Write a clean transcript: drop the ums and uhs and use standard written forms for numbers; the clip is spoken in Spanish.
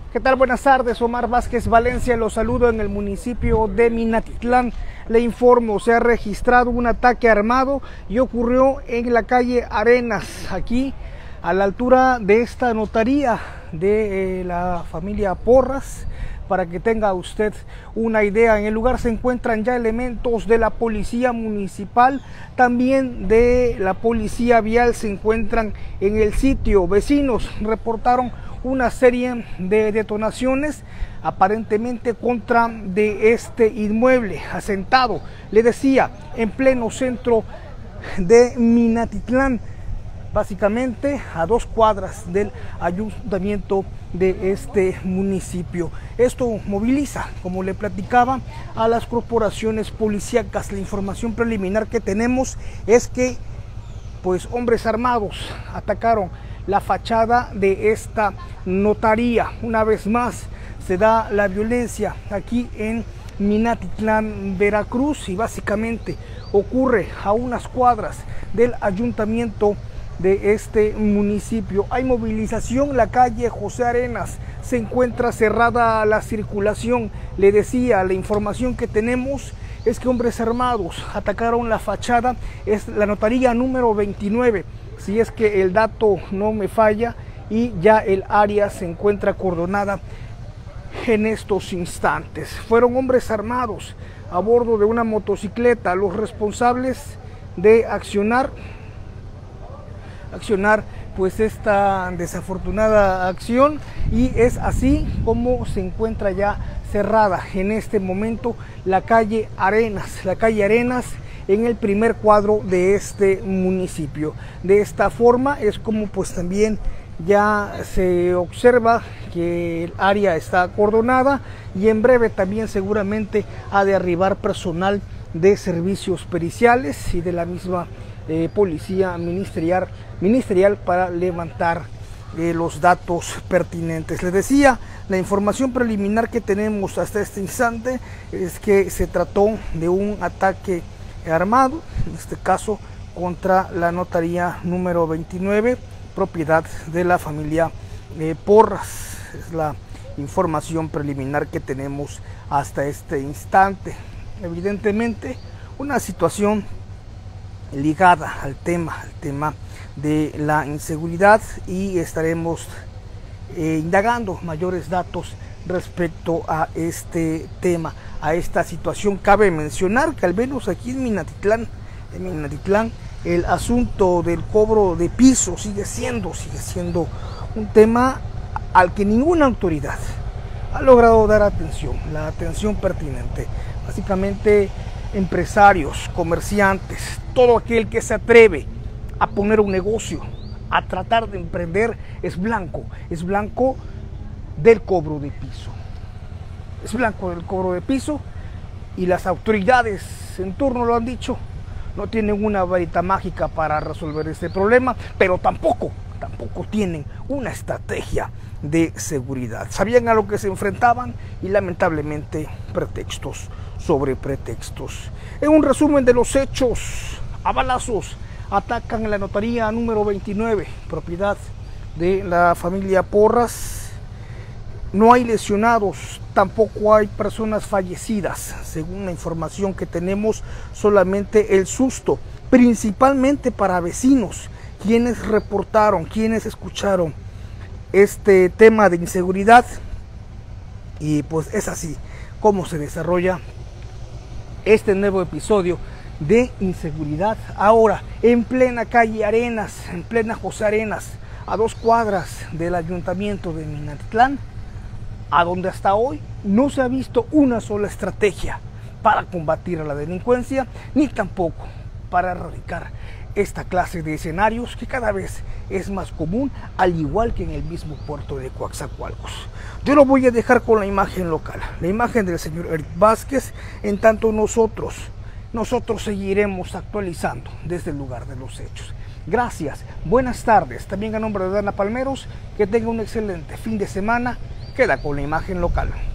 ¿Qué tal? Buenas tardes, Omar Vázquez Valencia, los saludo en el municipio de Minatitlán. Le informo, se ha registrado un ataque armado y ocurrió en la calle Arenas, aquí a la altura de esta notaría de la familia Porras. Para que tenga usted una idea, en el lugar se encuentran ya elementos de la policía municipal, también de la policía vial se encuentran en el sitio. Vecinos reportaron una serie de detonaciones aparentemente contra de este inmueble asentado, le decía, en pleno centro de Minatitlán, básicamente a 2 cuadras del ayuntamiento de este municipio. Esto moviliza, como le platicaba, a las corporaciones policíacas. La información preliminar que tenemos es que pues hombres armados atacaron la fachada de esta notaría. Una vez más se da la violencia aquí en Minatitlán, Veracruz, y básicamente ocurre a unas cuadras del ayuntamiento de este municipio. Hay movilización, la calle José Arenas se encuentra cerrada a la circulación. Le decía, la información que tenemos es que hombres armados atacaron la fachada, es la notaría número 29, si es que el dato no me falla, y ya el área se encuentra acordonada en estos instantes. Fueron hombres armados a bordo de una motocicleta los responsables de accionar pues esta desafortunada acción, y es así como se encuentra ya cerrada en este momento la calle Arenas en el primer cuadro de este municipio. De esta forma es como pues también ya se observa que el área está acordonada, y en breve también seguramente ha de arribar personal de servicios periciales y de la misma policía ministerial para levantar los datos pertinentes. Les decía, la información preliminar que tenemos hasta este instante es que se trató de un ataque armado, en este caso contra la notaría número 29, propiedad de la familia Porras. Es la información preliminar que tenemos hasta este instante. Evidentemente, una situación ligada al tema de la inseguridad, y estaremos indagando mayores datos respecto a este tema, a esta situación. Cabe mencionar que al menos aquí en Minatitlán, el asunto del cobro de piso sigue siendo un tema al que ninguna autoridad ha logrado dar la atención pertinente. Básicamente, empresarios, comerciantes, todo aquel que se atreve a poner un negocio, a tratar de emprender, es blanco del cobro de piso. Es blanco del cobro de piso, y las autoridades en turno lo han dicho, no tienen una varita mágica para resolver este problema, pero tampoco tienen una estrategia de seguridad. Sabían a lo que se enfrentaban, y lamentablemente pretextos sobre pretextos. En un resumen de los hechos, a balazos atacan en la notaría número 29, propiedad de la familia Porras. No hay lesionados, tampoco hay personas fallecidas. Según la información que tenemos, solamente el susto, principalmente para vecinos, quienes reportaron, quienes escucharon este tema de inseguridad. Y pues es así como se desarrolla este nuevo episodio de inseguridad, ahora en plena calle Arenas, en plena José Arenas, a 2 cuadras del ayuntamiento de Minatitlán, a donde hasta hoy no se ha visto una sola estrategia para combatir a la delincuencia, ni tampoco para erradicar esta clase de escenarios que cada vez es más común, al igual que en el mismo puerto de Coatzacoalcos. Yo lo voy a dejar con la imagen local, la imagen del señor Eric Vázquez, en tanto nosotros seguiremos actualizando desde el lugar de los hechos. Gracias, buenas tardes. También a nombre de Dana Palmeros, que tenga un excelente fin de semana. Queda con la imagen local.